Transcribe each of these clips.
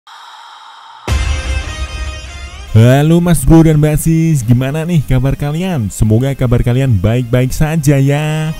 Halo Mas Bro dan Mbak Sis, gimana nih kabar kalian? Semoga kabar kalian baik-baik saja ya.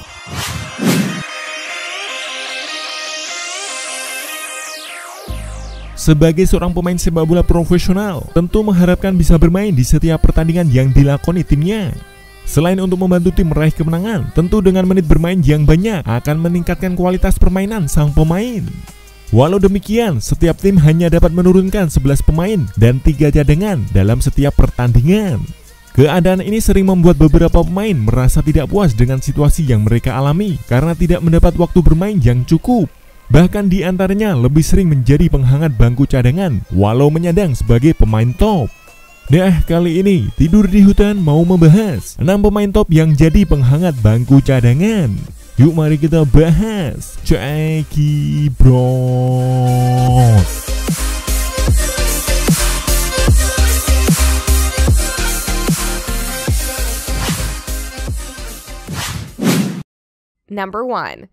Sebagai seorang pemain sepak bola profesional, tentu mengharapkan bisa bermain di setiap pertandingan yang dilakoni timnya. Selain untuk membantu tim meraih kemenangan, tentu dengan menit bermain yang banyak akan meningkatkan kualitas permainan sang pemain. Walau demikian, setiap tim hanya dapat menurunkan 11 pemain dan 3 cadangan dalam setiap pertandingan. Keadaan ini sering membuat beberapa pemain merasa tidak puas dengan situasi yang mereka alami karena tidak mendapat waktu bermain yang cukup. Bahkan di antaranya lebih sering menjadi penghangat bangku cadangan walau menyandang sebagai pemain top. Nah, kali ini Tidur di Hutan mau membahas 6 pemain top yang jadi penghangat bangku cadangan. Yuk mari kita bahas. Ceki Bros. Number 1.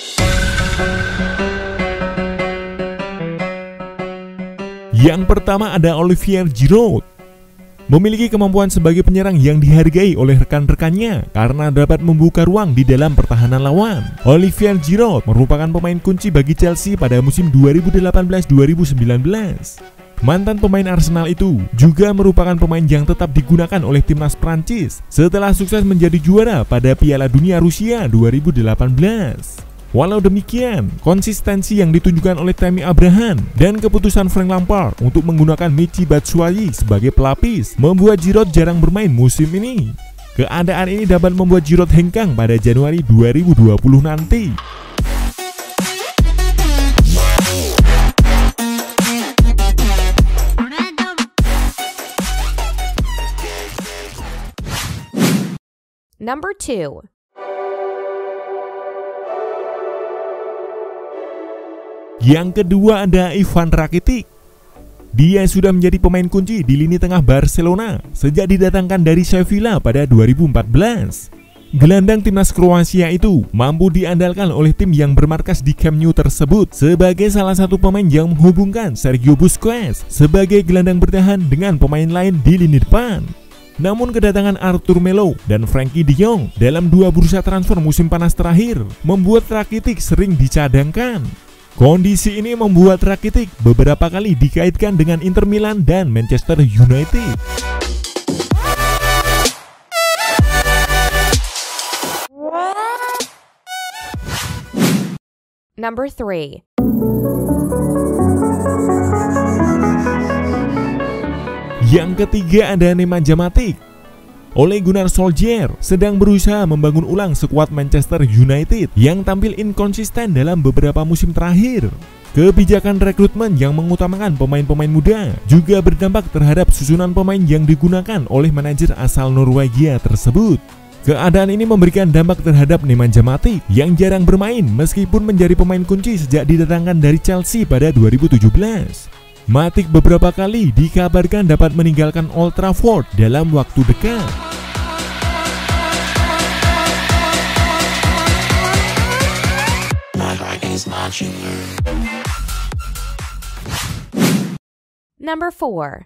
Yang pertama ada Olivier Giroud. Memiliki kemampuan sebagai penyerang yang dihargai oleh rekan-rekannya karena dapat membuka ruang di dalam pertahanan lawan. Olivier Giroud merupakan pemain kunci bagi Chelsea pada musim 2018-2019. Mantan pemain Arsenal itu juga merupakan pemain yang tetap digunakan oleh timnas Prancis setelah sukses menjadi juara pada Piala Dunia Rusia 2018. Walau demikian, konsistensi yang ditunjukkan oleh Tammy Abraham dan keputusan Frank Lampard untuk menggunakan Michy Batshuayi sebagai pelapis membuat Giroud jarang bermain musim ini. Keadaan ini dapat membuat Giroud hengkang pada Januari 2020 nanti. Number 2. Yang kedua ada Ivan Rakitic. Dia sudah menjadi pemain kunci di lini tengah Barcelona sejak didatangkan dari Sevilla pada 2014. Gelandang timnas Kroasia itu mampu diandalkan oleh tim yang bermarkas di Camp Nou tersebut sebagai salah satu pemain yang menghubungkan Sergio Busquets sebagai gelandang bertahan dengan pemain lain di lini depan. Namun kedatangan Arthur Melo dan Frenkie de Jong dalam 2 bursa transfer musim panas terakhir membuat Rakitic sering dicadangkan. Kondisi ini membuat Rakitic beberapa kali dikaitkan dengan Inter Milan dan Manchester United. Number 3. Yang ketiga ada Nemanja Matic. Ole Gunnar Solskjaer sedang berusaha membangun ulang skuad Manchester United yang tampil inkonsisten dalam beberapa musim terakhir. Kebijakan rekrutmen yang mengutamakan pemain-pemain muda juga berdampak terhadap susunan pemain yang digunakan oleh manajer asal Norwegia tersebut. Keadaan ini memberikan dampak terhadap Nemanja Matic yang jarang bermain meskipun menjadi pemain kunci sejak didatangkan dari Chelsea pada 2017. Matic beberapa kali dikabarkan dapat meninggalkan Old Trafford dalam waktu dekat. Number 4.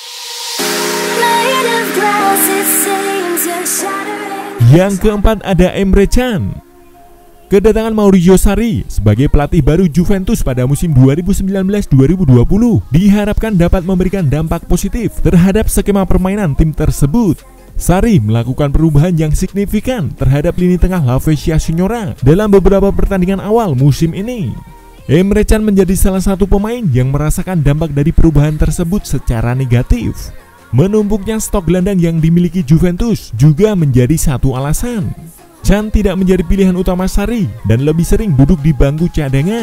Yang keempat ada Emre Can. Kedatangan Maurizio Sarri sebagai pelatih baru Juventus pada musim 2019-2020 diharapkan dapat memberikan dampak positif terhadap skema permainan tim tersebut. Sarri melakukan perubahan yang signifikan terhadap lini tengah La Spezia Signora dalam beberapa pertandingan awal musim ini. Emre Can menjadi salah satu pemain yang merasakan dampak dari perubahan tersebut secara negatif. Menumpuknya stok gelandang yang dimiliki Juventus juga menjadi satu alasan. Can tidak menjadi pilihan utama Sarri dan lebih sering duduk di bangku cadangan.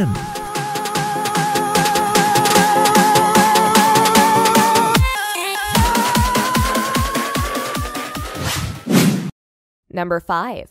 Number 5.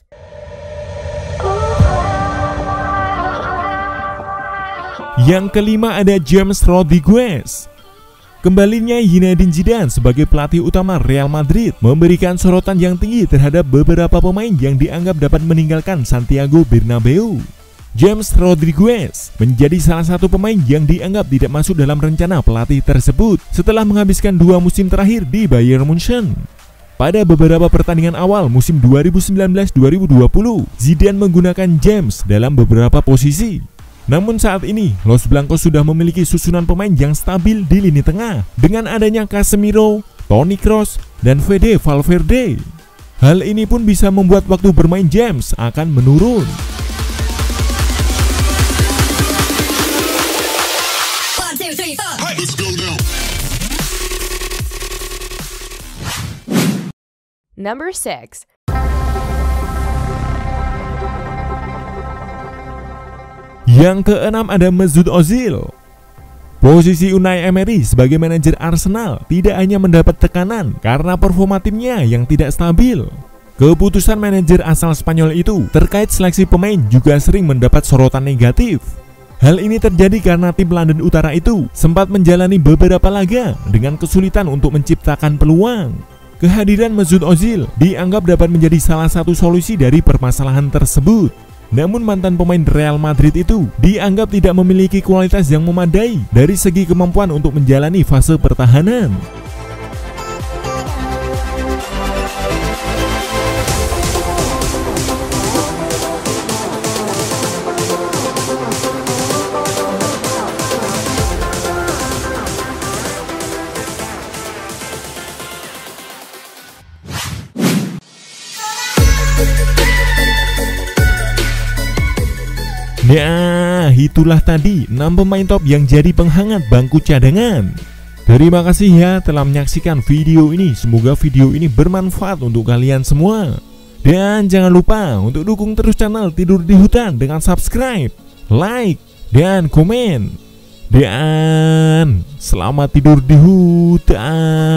Yang kelima ada James Rodriguez. Kembalinya Zinedine Zidane sebagai pelatih utama Real Madrid memberikan sorotan yang tinggi terhadap beberapa pemain yang dianggap dapat meninggalkan Santiago Bernabeu. James Rodriguez menjadi salah satu pemain yang dianggap tidak masuk dalam rencana pelatih tersebut setelah menghabiskan 2 musim terakhir di Bayern Munchen. Pada beberapa pertandingan awal musim 2019-2020, Zidane menggunakan James dalam beberapa posisi. Namun saat ini, Los Blancos sudah memiliki susunan pemain yang stabil di lini tengah dengan adanya Casemiro, Toni Kroos, dan Fede Valverde. Hal ini pun bisa membuat waktu bermain James akan menurun. Number 6. Yang keenam ada Mesut Ozil. Posisi Unai Emery sebagai manajer Arsenal tidak hanya mendapat tekanan karena performa timnya yang tidak stabil. Keputusan manajer asal Spanyol itu terkait seleksi pemain juga sering mendapat sorotan negatif. Hal ini terjadi karena tim London Utara itu sempat menjalani beberapa laga dengan kesulitan untuk menciptakan peluang. Kehadiran Mesut Ozil dianggap dapat menjadi salah satu solusi dari permasalahan tersebut. Namun mantan pemain Real Madrid itu dianggap tidak memiliki kualitas yang memadai dari segi kemampuan untuk menjalani fase pertahanan. Nah, itulah tadi 6 pemain top yang jadi penghangat bangku cadangan. Terima kasih ya telah menyaksikan video ini. Semoga video ini bermanfaat untuk kalian semua. Dan jangan lupa untuk dukung terus channel Tidur di Hutan dengan subscribe, like, dan komen. Dan selamat tidur di hutan.